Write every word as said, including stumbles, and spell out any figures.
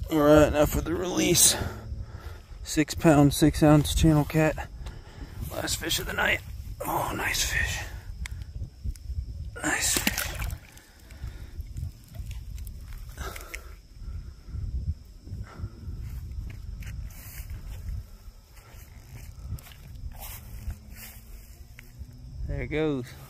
All right, now for the release. Six pound, six ounce channel cat. Last fish of the night. Oh, nice fish. Nice fish. There it goes.